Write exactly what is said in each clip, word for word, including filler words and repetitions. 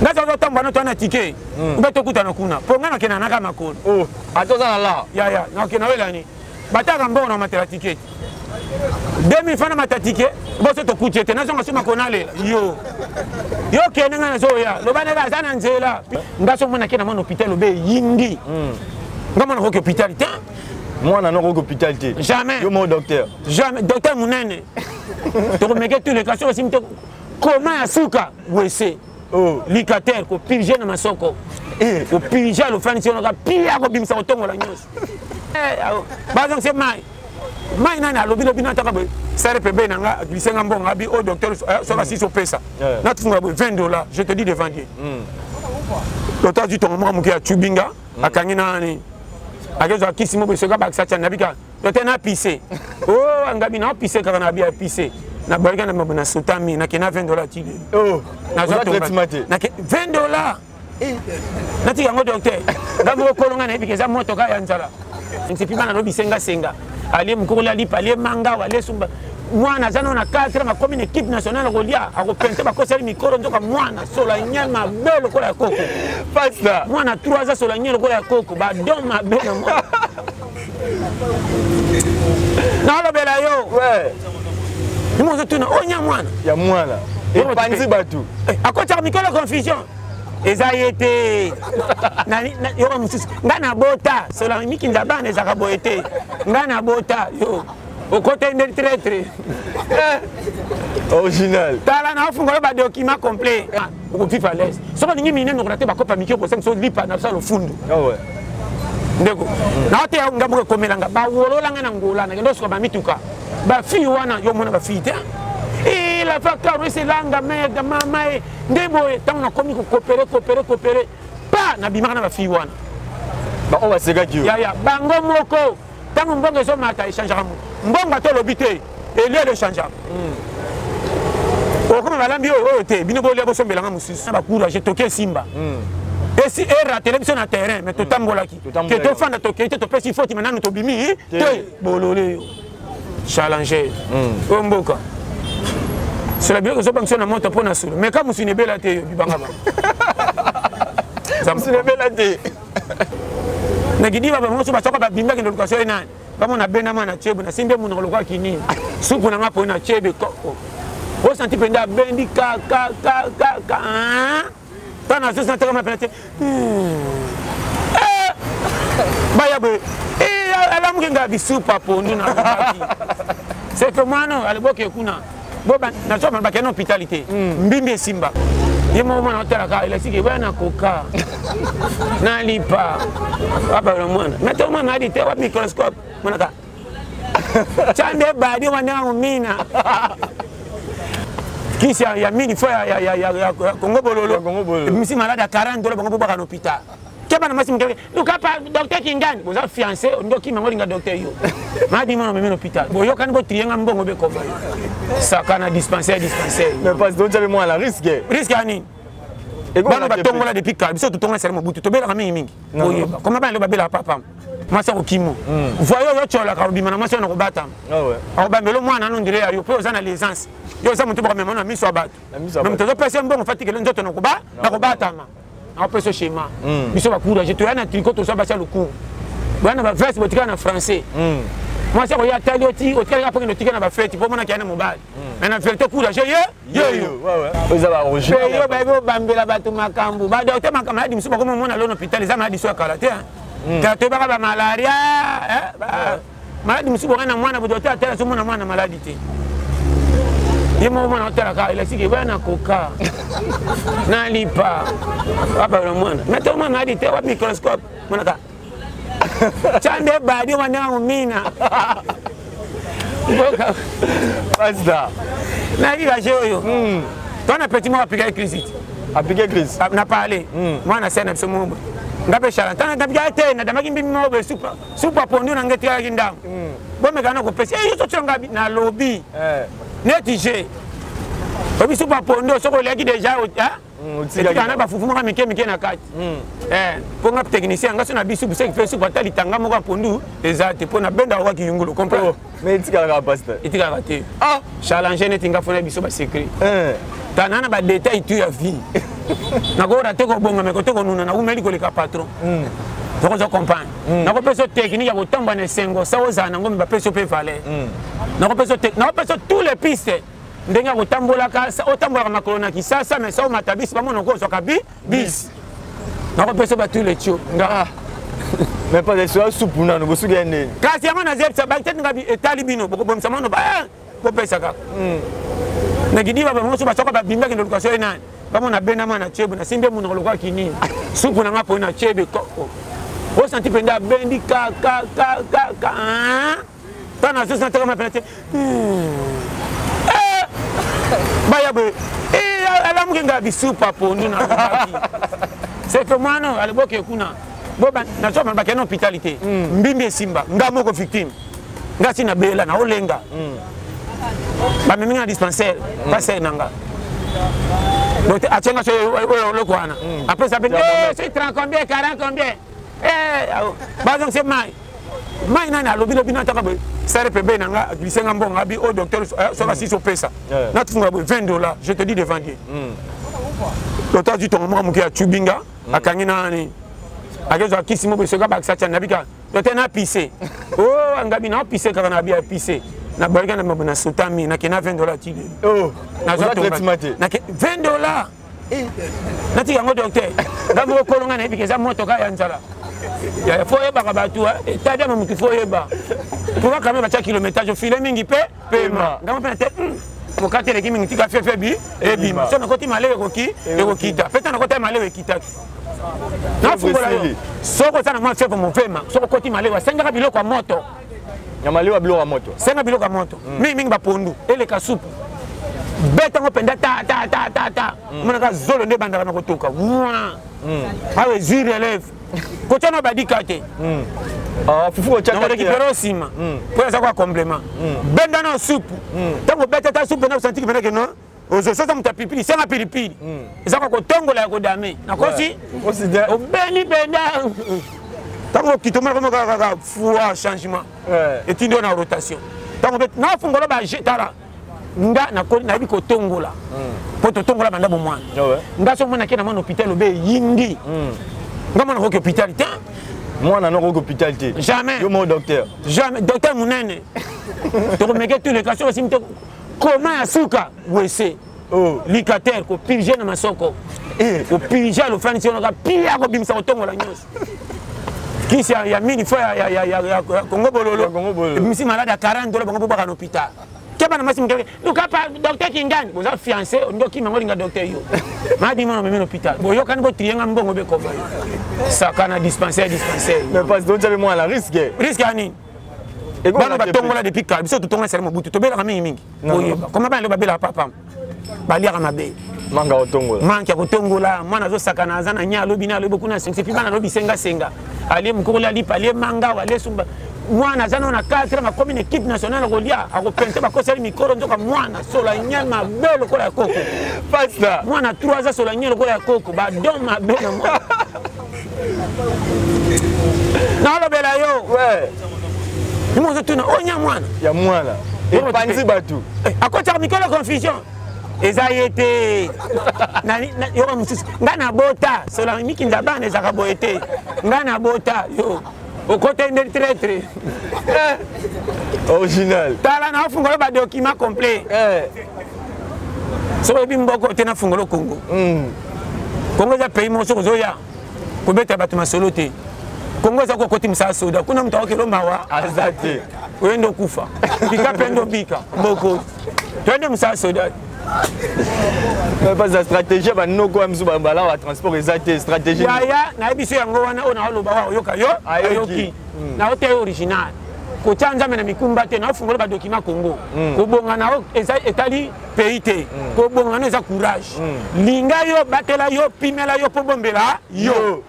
Ngaza zo tamba no twana ticket. Ba to kuta na kuna. Po ngana kena naka makolo. Oh, atoza na la. Ya ya, na kena wela ni. Bataka mbona matela ticket. deux mille francs mata ticket. Bo so to kuchete na zonga sima konale. Yo. Yo kena ngana zo ya. Lo bana ga sana nzela. Ngaso mona kena mona hôpital be yindi. Ngama na ko hôpital ta. Moi na no ko hôpital te. Jamais. Yo mon docteur. Jamais docteur Mounene. Tu remets tous les cas sur le cimetière. Comment asuka wese. Oh, licater ko pirige na masoko. Eh, ko pirige lo fani sio na pia ko bimisa otongo la nyos. Eh, bazon c'est mai. Mai nana lo bino bino taka be. Sare pebe na nga glissenga mbonga bi au docteur so ba six pesa. Na tu vingt dollars, je te dis de vendre. Hmm. Docteur dit ton maman mukia chubinga akangi nani. Agezo akisimo be soga ba sacha nabika. Docteur na pissé. Oh, ngabi na pissé ka na bia pissé. Na barika na mabona sotami na kena vingt dollars tile. Oh, na zo traitement. Na vingt dollars. Eh. Na ti yango docteur. Ngabo kolonga na ebikeza moto ka ya nzala. Nsipi bana lobi senga senga. Ali mukuru la lipa ali manga wale sumba. Mwana zana na quatre ma commune équipe nationale rolia a repente ba kosali mikoro ndoka mwana sola nyama belo kola ya koko. Pasta. Mwana trois ans sola nyelo kola ya koko ba don ma belo mwana. Na lo bela yo. Ouais. Nous sommes tous on y a moins. Il y a moins là. Et panzi batou. À quoi tu as mis la confusion? Et ça y était. Yo mususu. Ngana bota. Cela mi kinza bana za kaboete. Ngana bota yo. Au côté de traître. Original. Tala na fungola ba document complet. Au plus à l'aise. So ba ningi mine no raté ba kopa mikio ko cinq so lipa na salo fundo. Ah ouais. Ndeko. Na te ngabuke komelanga ba wololanga na ngola na ndo so ba mituka. Ba fille wana yo mona ba fille te. Et la facteur c'est langa merde mama e ndebo tant na komi ko coopérer coopérer coopérer pas na bimaka na ba fille wana. Ba on va se gagner. Ya ya bango moko tant mbongo so mata échange ramu. Mbongo to lobité et lieu de changer. O comme balambi o te bino bo lebo so mbelanga mususu ba courage toke simba. Et si era télévision na terrain mais to tambolaki. Que to fanda to ke to pesi foti maintenant to bimi te bolole. Challenger. Omboka. C'est la bien que je pense que monte pour Nassou. Mais quand vous êtes belle à terre, vous bangaba. Vous êtes belle à terre. Nagidi va vraiment se passer comme bimba qui nous casse les nains. Comme on a bien amana tchebe, na simbe mon roloka kini. Soupe na ngapo na tchebe koko. Vous sentez penda bendi ka ka ka ka ka. Tant na se sentir comme penalty. Eh! Bayabe. Eh, ala mkinga bisupa pondu na baki. C'est que moi non, à l'époque kuna. Bon ben, na so man bakeno hospitalité. Mbimbe simba. Ye mo mwana otela ka ile siki bana koka. Na lipa. Aba le mwana. Meto mwana hadi te wa microscope. Mwana ka. Chande badi wana ngumina. Kisi ya mini fo ya ya ya ya Congo bololo. Misi malade à quarante dollars bango baka na hôpital. Keba na masi mkele. Luka pa docteur Kingani. Boza fiancé ndoki mango linga docteur yo. Madi mwana meme hôpital. Boyo kan bo trienga mbongo be komba. Ça na dispensaire dispensaire. Mais parce que tu moi la risque. Risque ani. Et bana ba tongola depuis ka. Biso to tongola sere mobutu. To bela mingi mingi. Boyo. Comment ba le ba bela papa. Masa ko kimo. Voyo yo chola ka bimana masa na ko bata. Ah ouais. Au ba melo mwana no ndire ya yo po za na l'essence. Yo za mutu ba mema na miso abatu. Même to zo pesa mbongo fatike le nzoto na ko ba na ko bata ma. Après ce schéma, biso ba courage. Tu as un tricot to so ba le coup. Bana ba veste botika na français. Moi c'est regarde tali oti oti après le ticket na ba fête pour mona kiana mobile. Mais na vérité courage yo yo yo. Ouais ouais. Vous avez arrangé. Yo ba bo bambela batu makambu. Ba docteur makambu di musuba comme mona lono hôpital za maladi so kala te. Ka te ba ba malaria eh ba maladi musuba na mwana bo docteur tela so mona mwana maladi te. Ye mo mwana otela ka ile siki bana koka. Na lipa. Aba le mwana. Meto mwana hadi te wa microscope. Mwana ka. Chande badi wana ngumina. Boka. Basta. Na ki gaje oyo. Mm. Tona petit mo apika crise. Apika crise. Na parler. Moi na sena biso mo. Ngabe shala. Tana ndabika te na damaki mbi mo be super. Super pondu na ngeti ya kindam. Mm. Bo me kana ko pesi. Eh yo to ngabi na lobby. Eh. Netije. Obi super pondu so ko leki déjà hein? C'est quand même pas fou moi mike mike na kati. Eh, pour un technicien nga so na bisu bise fait super tali tanga mo ka pondu ezate pour na benda wa ki yungulu comprends. Mais itika ka pasteur. Itika ka te. Ah, challenge ne tinga fona biso ba secret. Eh. Tanana ba détail tu ya vie. nakora te kobonga me kote konuna na umeli koleka patron tokozo comprendre nakopesa technique ya kotamba na sengo sa ozana nango mbapeso pe valeur nakopesa nakopesa tous les pistes ndenge ya kotambolaka otambolaka makolo na kisasa mais sa omata bis bamona kozwaka bis nakopesa ba tous les tio nga mais pas de soir soupe na no bosuki ende kasi yango na zepsa ba tete ngabi etali bino bokobomisa mano ba kopesa kaka nakidi ba bango so ba soka ba bimba ke ndolukaso enani bamona bena mana chebe na simbe muna lokwa kinini supu na ngapo na chebe koko o senti penda bendi ka ka ka ka ka tana so senti kama penate eh baya be eh ala mkinga bisupa pondu na baki c'est que moi non ale boke kuna boba na so ba keno hospitalité mbimbi simba ngamo ko victime ngasi na bela na olenga ba mimi na dispensaire passer nanga donc attenga so le kwana après ça ben eh c'est trente combien quarante combien eh ba donc c'est mai mai nana lobi lobi na taka be sare pe be nanga glissenga mbonga bi au docteur so ba si so pesa na tu vingt dollars je te dis de vendre docteur dit ton maman mukia chubinga akangi nani agezo akisimo be soga ba sacha nabika docteur na pissé oh angabi na pissé kana na bi pissé na barika na mabona sotami na kena vingt dollars tile oh na za traitement na vingt dollars eh na ti yango docteur ngamo kolonga na ebikeza motoka ya nzala ya faut yeba ka batu eh tada mamutu faut yeba pour quand même ba kilométrage file mingi pe pema ngamo pe te mo katele kimi ntika fe fe bi e bima so na koti malewe koki e kokita peta na koti malewe kita na fungola yo soko sana mo chef mo pema soko koti malewe senga biloko ya moto Nyamaliwa bilo wa moto. Senga bilo ka moto. Mimi mingi ba pondu. Ele ka soupe. Beta ngo penda ta ta ta ta ta. Mona ka zolo nde banda na kotoka. Mwa. Mm. Awe zire lève. Ko tana ba dikate. Mm. Ah fufu o chaka. Na récupérer sima. Pour ça quoi complément. Benda na soupe. Tango beta ta soupe na senti que non. Ozo sasa mutapipili senga pilipili. Ezaka ko tongola ko dame. Na kosi. Kosi de. O beni benda. Tango kitoma comme ka foi changement et tu donnes en rotation tango na fungola ba jetara nga na ko na bi ko tongola po to tongola banda bo mwana nga so mona kena mona hôpital be yindi nga mona ko hôpital ta mwana no ko hôpital te jamais yo mon docteur jamais docteur munene to remeke tous les cas sur simte comment asuka wese oh licater ko purger na masoko eh ko purger lo fani sio ka pia ko bimsa ko tongola nyos Kisi ya mini fois ya ya ya ya Congo bololo. Misi malade à quarante dollars bango baka na hôpital. Keba na masi mkeke. Luka pa docteur Kingani, vous avez fiancé, on doit qui mango linga docteur yo. Ma di mo na hôpital. Bo yo kan go trienga mbongo be ko ba. Ça kana dispensaire dispensaire. Mais parce que vous moi la risque. Risque ani. Et bana ba tongola depuis ka, biso to tongola sere mo butu to bela mingi mingi. Comment ba le ba bela papa. Ba liaka mabe. Manga otongola. Manga kotongola, mwana zo sakana azana nya lobi na lobi kuna senga puis bana lobi senga senga. Ali mukuru ali pali manga wale sumba. Mwana zana na quatre ma commune équipe nationale rolia a repente ba ko seli mikoro ndoka mwana sola nyama belo ko la koko. Pasta. Mwana trois ans sola nyelo ko la koko ba don ma belo mo. Na lo bela yo. Ouais. Ni zo tuna onya mwana. Ya mwana. E panzi batu. Akota mikolo confusion. Ezayete na yo mususu ngana bota sola miki ndabana ezaka boete ngana bota yo okote ndel traître original tala na fungola ba document complet eh so ebi mboko tena fungola Congo mm Congo za pays mo so zoya ko beta batu masolo te Congo za ko koti msa soda kuna mtu akelo mawa azate wendo kufa bika pendo bika mboko twende msa soda. Mais pas la stratégie, bah nous quoi, nous bah là, transport exact, stratégie. Ya ya, na ebiso yango wana ona oloba wa yoka yo, ayoki. Na hotel original. Ko tanja mena mikumba te na fungola ba document Congo. Ko bonga na eza etali pays te. Ko bonga na eza courage. Linga yo batela yo pimela yo po bombela yo.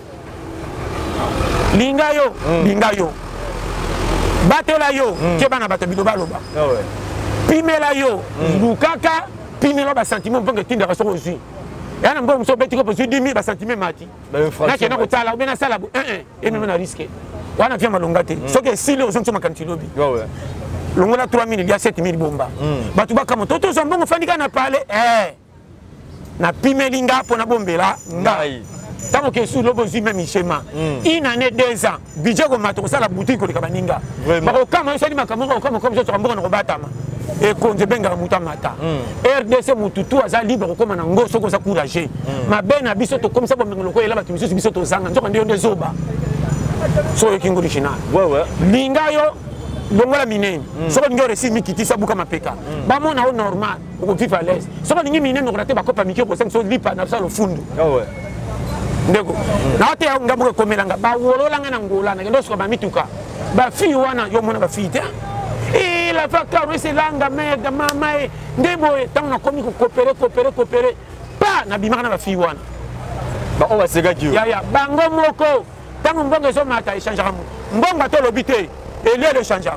Linga yo, linga yo. Batela yo, kebana batabilo baloba. Ah ouais. Pimela yo, lukaka, pimela ba sentiment pour que tinda raso aussi. Ya na mbo so beti ko posu dix mille ba sentiment mati. Na kena ko tala, obena sala bo, eh eh, et même na risque. Wana vient malonga te. So que si le ozo ma kantilobi. Ouais ouais. Longola trois mille, il y a sept mille bomba. Batu ba kama toto zambongo fandika na pale, eh. na pimelinga pour na bombela ngai tant que sous le besoin même schéma une année deux ans budget comme mato ça la boutique ko likabaninga ba ko kama sali makamoko comme comme ça mbongo na batama et konze benga muta mata R D C mututu aza libre comme na ngoso ko sa courager ma bena biso to comme ça bo ngolo ko ela ba timiso biso to zanga nzoka ndio ndezoba so yokingo original ouais ouais linga yo longola minene soko ningo resi mikiti sabuka mapeka ba mona au normal ko vivre à l'aise soko ningi minene ko rate ba kopa mikio ko senso lipa na salo fundo ah ouais ndeko na te ngambo ko komelanga ba wololanga na ngola na ndo soko ba mituka ba fi wana yo mona ba fi te et la facture c'est langa merde mama e ndebo tant na komi ko coopérer coopérer coopérer pa na bimaka na ba fi wana ba on va se gaki ya ya bango moko tant mbongo zo mata échange mbongo to lobité et lieu de changer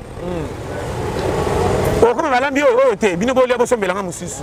o comme balambi o te bino bo liabo sombelanga mususu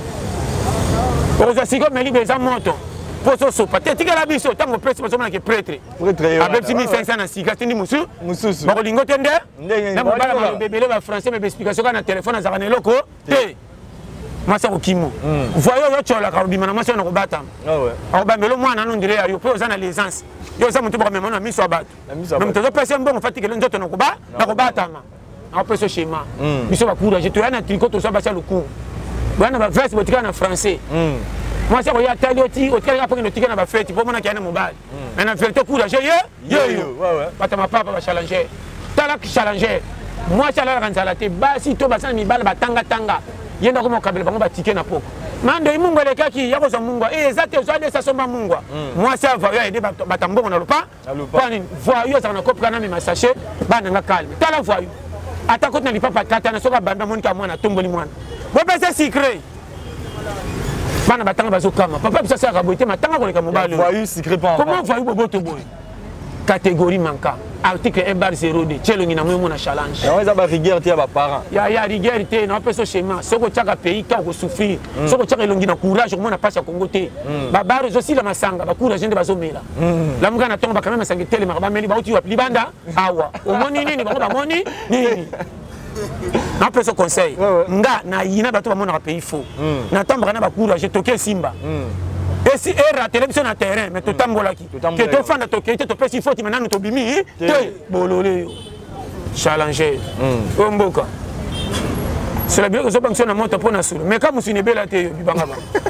o za siko meli beza moto poso so pateti kala biso tango presse poso na ke prêtre prêtre avec mille cinq cents na sika tindi musu mususu ba lingo tende na bala ba bebele ba français mais explication na téléphone za kana loko te masa ko kimo voyo yo chola ka bima na masa na ko bata ah ouais a ba melo mwana no ndire yo po za na l'aisance yo za mutu ba memo na miso abatu même to pesa mbongo fatike le nzoto na ko ba na ko bata ma a peso schéma biso ba courage to yana tricot to so ba sa le coup bana ba veste botika na français moi ça ya talioti o tika pa notika na ba fête pour mona kana mobile mais na vérité courage ye yo yo ouais ouais bata ma papa ba challenger tala ki challenger moi ça la ranzala te basi to ba sa mi bala ba tanga tanga yenda ko mo kabela bango ba tike na poko mando imungu lekaki yako za mungu eh zate zo de sa somba mungu moi ça va ya aider bata mbongo na lupa pani voyou ça na kopka na mi sachet bana nga calme tala voyou atako na lipa kata na soka banda monika mwana tomboli mwana bo pesa secret bana batanga bazokama papa bisa sa raboité matanga ko leka mobali voyou secret pas comment voyou boboto boy catégorie manka article un bar zéro de tchelo ngina mo na challenge ya weza ba rigueur te ba parents ya ya rigueur te na peso schéma soko tchaka pays ka ko souffrir soko tchaka elongi na courage ko na passe ya Congo te ba baro zo sila masanga ba courage nde bazomela la mga na tonga ba quand même sangi tele ma ba meli ba uti wa libanda awa o moni nini ba ba moni nini na peso conseil nga na yina bato ba mona pays faux na tamba na ba courage toke simba et si era télévision na terrain mais to tambolaki que to fanda to kete to pesi faute maintenant to bimi te bololé challenger omboka c'est la bien que so banction na moto pona solo mais comme si ne bela te bibanga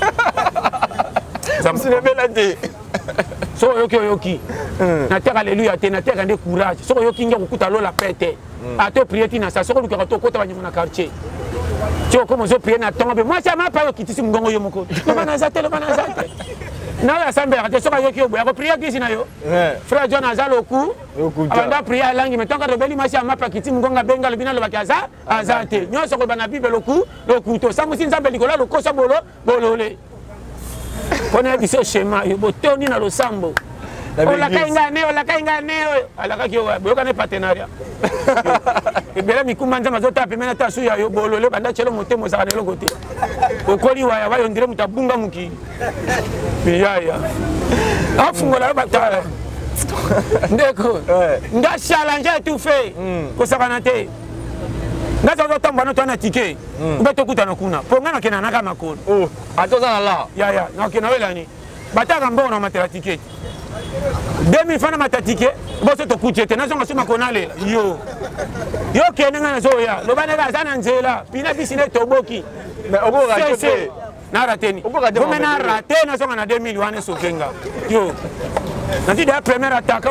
ba si ne bela te so yoki yoki na terre alléluia te na terre ndé courage so yoki ngi kukuta lola pete a to prier tina sa so ko to kota ba nyama na quartier tu comme je prie na tombe moi ça m'a pas kitisi mgongo yo moko no bana zate lo bana zate na ya sambe ate soka yo ki yo ya ko prier kisi na yo frère John azalo ku anda prier langi metonga de beli masi m'a pas kitisi mgonga benga le bina lo bakiaza azate nyo so ko bana bible lo ku lo ku to sangu sin zambe likola lo kosa bolo bolole kone biso schéma yo botoni na lo sambo ola kainga ne ola kainga ne ala ka ki yo boyoka ne partenariat ebele mikuma nzama zota pemena ta suya yo bolole banda chelo motemo za kanelo kote okoli waya wayo ndire mutabunga muki biyaya afungola batala ndeko nda challenge tout fait ko sakana te ngaza zo tamba no tana ticket ubeto kutana kuna ponga na kena naka makolo oh atoza na la ya ya na kena welani bataka mbona matela ticket deux mille francs mata ticket boso to kuchete na zonga sima konale yo yo kenenga na zoya lo bana ga sana nzela pina bisine toboki mais obo raté na rateni ko mena raté na zonga na deux mille wane so kenga yo na ti da première attaque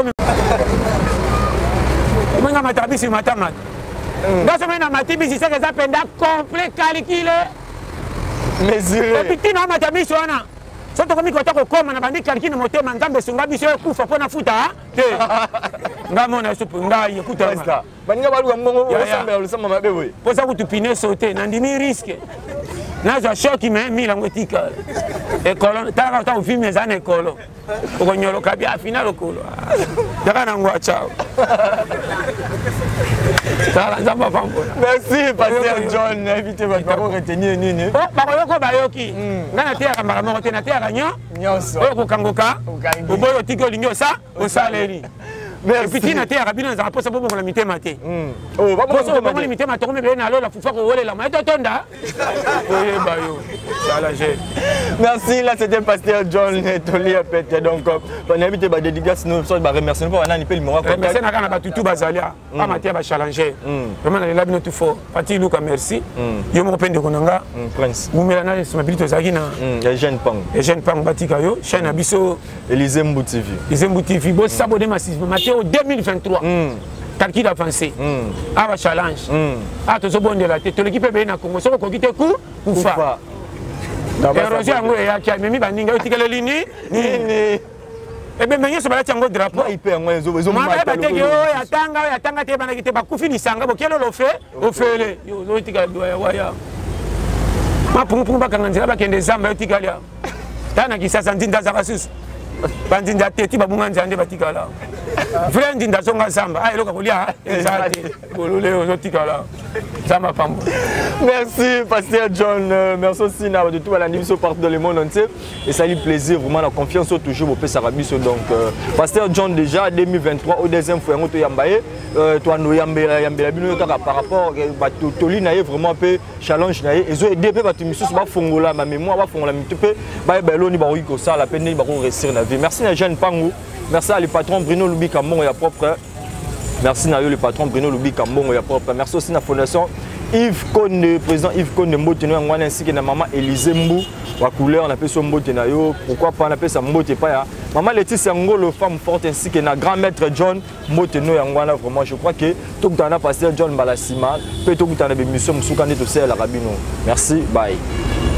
menga mata bisi mata mat ngaso mena mati bisi saka za penda complet calculé mesuré et puis na mata bisi wana soto komi kota ko koma na bandi kalkina motema ngambe sunga biso kufa pona futa te ngamona supu ngai ekuta ma baninga baluka mbongo osamba olusamba mabewe posa kutupine sauter na ndimi risque na za shoki me mila ngotika e kolon ta ta ufimi za na ekolo ko nyolo kabia final okolo daka na ngwa chao Tala nzamba fambo. Merci Pasteur John, invité votre parole retenir nini. Oh, bakolo ko bayoki. Ngana te aka mbara moko te na te aka nyo. Nyonso. Oyo ko kangoka. Oboyo tiko linyo sa, o saleri. Et puis tina te arabi na zapo sabo bongo la mité maté. Oh, ba bongo bongo la mité maté, mais na lo la fufa ko wole la ma tonda. Oye ba yo. Challenge. Merci, là c'était pasteur John Toli Apete. Donc on a invité ba dédicace nous so ba remercier pour on a nipe numéro contact. Merci na kana ba tutu bazalia. Pas maté ba challenger. Vraiment na la bino tout fort. Pati Luka merci. Yo mo pende konanga. Prince. Mumela na smabilité zaki na. Ya jeune pang. Ya jeune pang batika yo. Chaîne abiso Élysée Mbou T V. Élysée Mbou T V. Bo s'abonner massivement maté au deux mille vingt-trois. Calcul avancé. Ah ba challenge. Ah to so bon de la tête. To l'équipe be na Congo. So ko kite ku kufa. Érosion yango ya kia memi baninga otikele lini nini. Ebe menye so bala tiango drapeau. Il peut ngo ezo ezo mata. Ma ba teke o ya tanga ya tanga te bana kite ba kufi ni sanga bo kelo lo fe o fele. Yo zo tika do ya waya. Ma pungu pungu bakanga nzela bakende zamba otikali ya. Tana kisasa ndinda za kasusu. Bandinda teti babunga nzande batikala. Frère ndinda songa zamba. Ah eloka kolia ezati. Bolole ozotikala. Zamba pambo. Merci pasteur John, euh, merci aussi de tout la division partout dans le monde entier et ça lui plaisir vraiment la confiance toujours au P Sarabiso donc euh, pasteur John déjà deux mille vingt-trois au deuxième fois on to yambaye euh, toi no yambela yambela bino kaka par rapport ba toli na vraiment peu challenge na et zo aider pe ba timisus ba fongola ma mémoire ba fongola mi pe ba ba loni ba ko ça la peine ba ko réussir na vie. Merci na jeune Pangu, merci à le patron Bruno Lubi Kambongo ya propre. Merci à le patron Bruno Lubi Kambongo ya propre. Merci aussi à la fondation Yves Konde, président Yves Konde Mboteno ainsi que na maman Élysée Mbou wa couleur on appelle son Mbotena yo pourquoi pas on appelle ça Mbote pas ya maman Laetitia Ngolo femme forte ainsi que na grand maître John Mboteno yangwana vraiment je crois que tout dans pasteur John Balasima peut tout dans la émission musuka ndeto c'est la rabino. Merci, bye.